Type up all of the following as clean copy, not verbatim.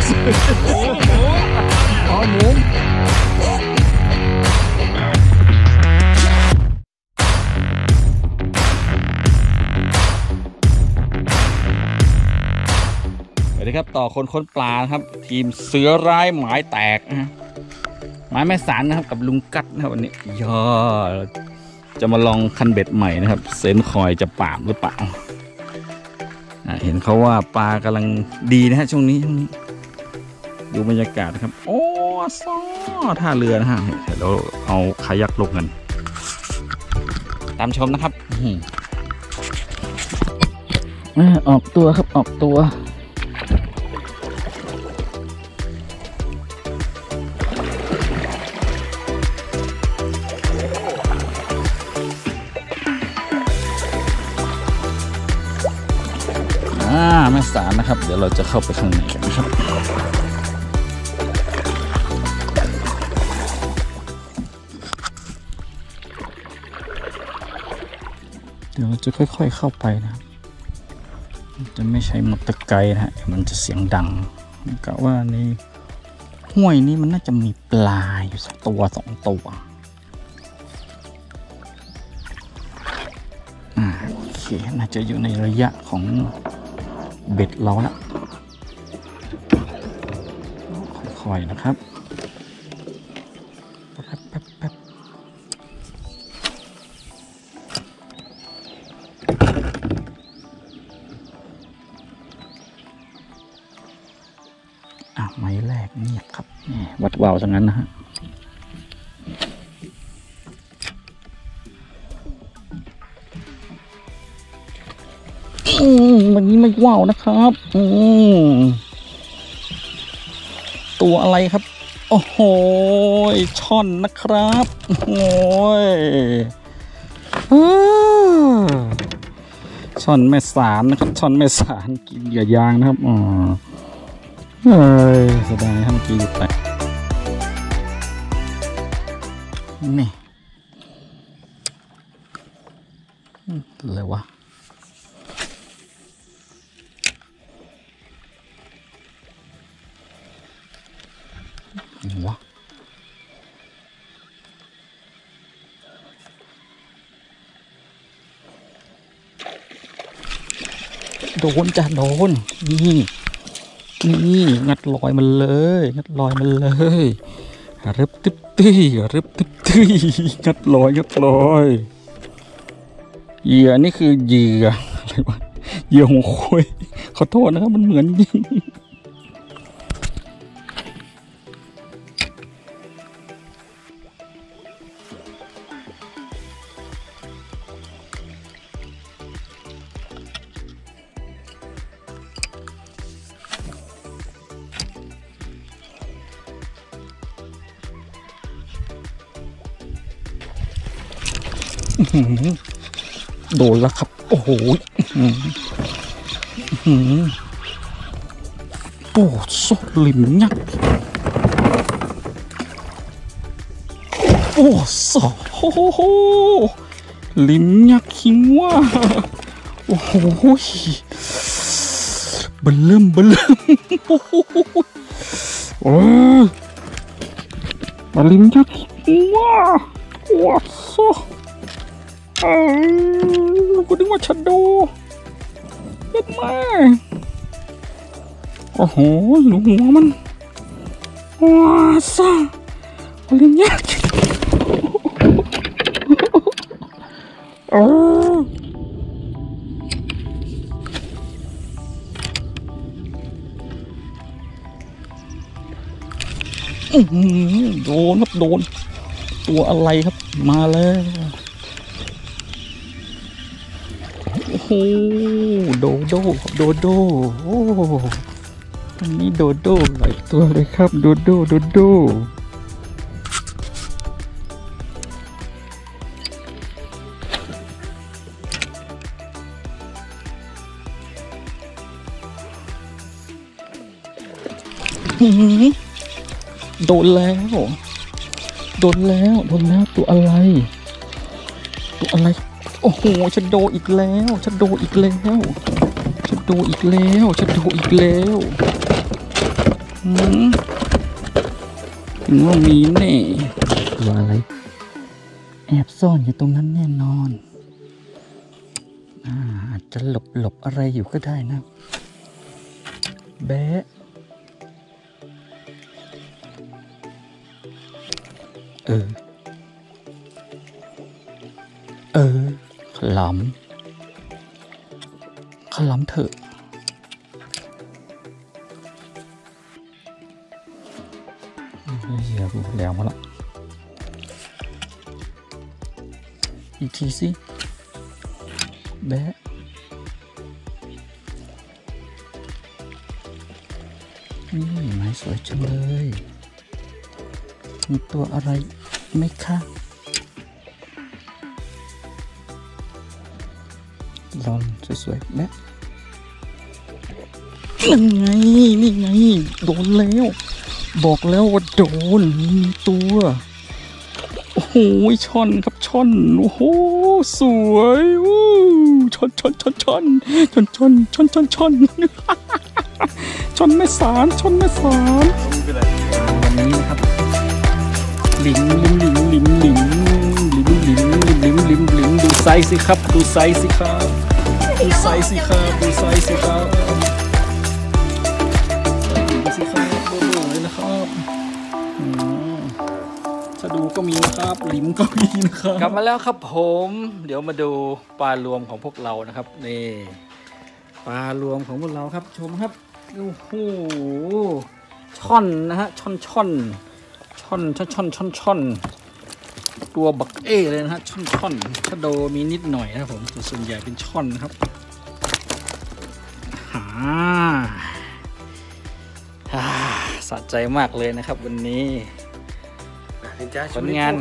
อ๋อหมุนสวัสดีครับต่อคนค้นปลาครับทีมเสือร้ายหมายแตกนะหมายแม่สารนะครับกับลุงกัดนะครับวันนี้ย่อจะมาลองคันเบ็ดใหม่นะครับเซนคอยจะปราบหรือเปล่าเห็นเขาว่าปลากำลังดีนะฮะช่วงนี้ดูบรรยากาศนะครับโอ้ซ้อท่าเรือนะฮะเดี๋ยวเราเอาคายักลงกันตามชมนะครับออกตัวครับออกตัวแม่สารนะครับเดี๋ยวเราจะเข้าไปข้างในกันนะครับเดี๋ยวเราจะค่อยๆเข้าไปนะครับจะไม่ใช้มอเตอร์ไกด์นะฮะมันจะเสียงดังกะว่าในห้วยนี้มันน่าจะมีปลาอยู่สักตัวสองตัวโอเคน่าจะอยู่ในระยะของเบ็ดเราละค่อยๆนะครับแป๊บไม้แรกเงียบครับวัดวาวซะงั้นนะฮะวันนี้ไม่ว่าวนะครับตัวอะไรครับโอ้โหช่อนนะครับโอ้ยช่อนแม่สารนะครับช่อนแม่สารกินเหยื่อยางนะครับแสดงให้เมื่อกี้อยู่ไปนี่อะไรวะวะโดนจ้ะโดนนี่งัดลอยมันเลยงัดลอยมันเลยรึบตึ๊บตี้รึบตึ๊บตี้งัดลอยเหยื่อนี่คือเหยื่ออะไรวะเหยื่อหัวโค้ยขอโทษนะครับมันเหมือนจริงโดนแล้วครับโอ้โหโอ้โซลิมยักษ์โอ้โซโหลิมยักษ์คิงว่าโอ้โหบัลเริ่มโอ้โหลิมยักษ์คิงว่าโอ้โซกูนึกว่าชัดโดเย็ดมากโอ้โหหนูหัวมันว้าซ่าอะไรเงี้ยโดนครับโดนตัวอะไรครับมาแล้วโอ้โหโดโดโอ้อันนี้โดโดหลายตัวเลยครับโดโดโดนแล้วตัวอะไรโอ้โหชัดโดอีกแล้วถึงว่ามีแน่ตัวอะไรแอบซ่อนอยู่ตรงนั้นแน่นอนอาจจะหลบอะไรอยู่ก็ได้นะแบะขลำเถอะเหี้ยกูแล้วมาละอีกทีสิแบะนี่ไม้สวยจังเลยมีตัวอะไรไหมคะลองสวยๆแบะนี่ไงโดนแล้วบอกแล้วว่าโดนมีตัวโอ้โหช่อนครับช่อนโอ้โหสวยช่อนช่อนแม่สารวันนี้นะครับลิมดูไซส์สิครับดูไซส์สิครับเบอร์เลยนะครับถ้าดูก็มีนะครับลิมก็มีนะครับกลับมาแล้วครับผมเดี๋ยวมาดูปลารวมของพวกเรานะครับนี่ปลารวมของพวกเราครับชมครับโอ้โหช่อนนะฮะช่อนตัวบักเลยนะฮะช่อนชะโดมีนิดหน่อยนะครับผมส่วนใหญ่เป็นช่อนนะครับสะใจมากเลยนะครับวันนี้ผลงาน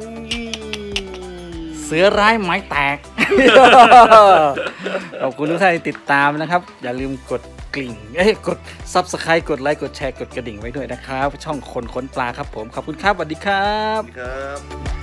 เสือร้ายไม้แตกขอบคุณทุกท่านที่ติดตามนะครับอย่าลืมกดกลิ่งกด Subscribe กดไลค์กดแชร์กดกระดิ่งไว้ด้วยนะครับช่องคนค้นปลาครับผมขอบคุณครับสวัสดีครับ